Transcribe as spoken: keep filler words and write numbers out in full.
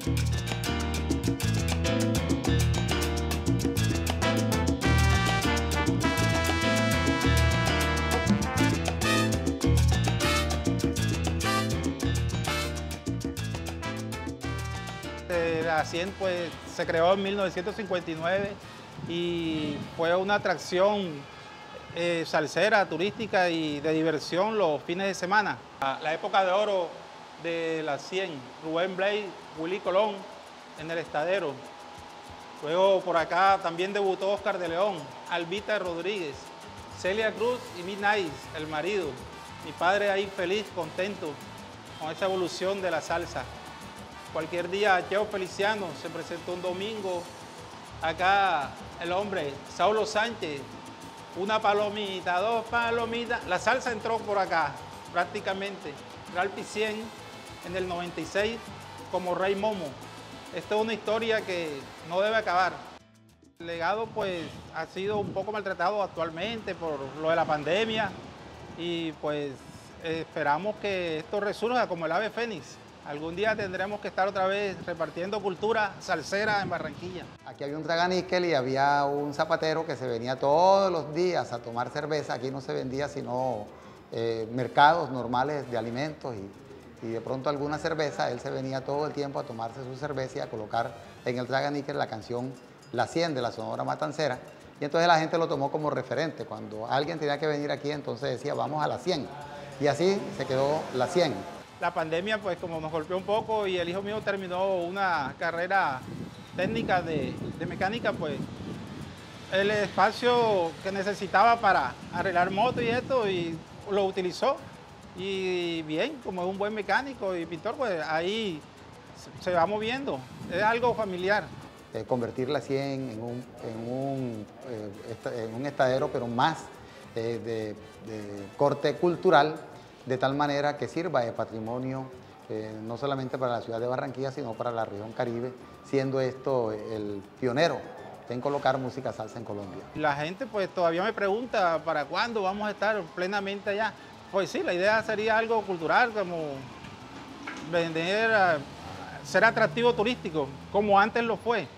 La cien pues, se creó en mil novecientos cincuenta y nueve y fue una atracción eh, salsera, turística y de diversión los fines de semana. La, la época de oro de la cien, Rubén Blades, Willy Colón en el Estadero. Luego por acá también debutó Oscar de León, Albita Rodríguez, Celia Cruz y Midnight, el marido. Mi padre ahí feliz, contento con esa evolución de la salsa. Cualquier día, Cheo Feliciano se presentó un domingo. Acá el hombre, Saulo Sánchez, una palomita, dos palomitas. La salsa entró por acá, prácticamente. Ralph cien en el noventa y seis como Rey Momo. Esta es una historia que no debe acabar. El legado pues ha sido un poco maltratado actualmente por lo de la pandemia y pues esperamos que esto resurja como el ave fénix. Algún día tendremos que estar otra vez repartiendo cultura salsera en Barranquilla. Aquí había un traganíquel y había un zapatero que se venía todos los días a tomar cerveza. Aquí no se vendía sino eh, mercados normales de alimentos y, y de pronto alguna cerveza. Él se venía todo el tiempo a tomarse su cerveza y a colocar en el traganíquel la canción La cien de la Sonora Matancera. Y entonces la gente lo tomó como referente. Cuando alguien tenía que venir aquí, entonces decía, vamos a la cien. Y así se quedó la cien. La pandemia, pues como nos golpeó un poco y el hijo mío terminó una carrera técnica de, de mecánica, pues el espacio que necesitaba para arreglar motos y esto, y lo utilizó. Y bien, como es un buen mecánico y pintor, pues ahí se va moviendo. Es algo familiar. Eh, convertir la cien en un, en un, eh, esta, en un estadero, pero más eh, de, de corte cultural, de tal manera que sirva de patrimonio eh, no solamente para la ciudad de Barranquilla, sino para la región Caribe, siendo esto el pionero en colocar música salsa en Colombia. La gente pues todavía me pregunta para cuándo vamos a estar plenamente allá. Pues sí, la idea sería algo cultural, como vender, ser atractivo turístico, como antes lo fue.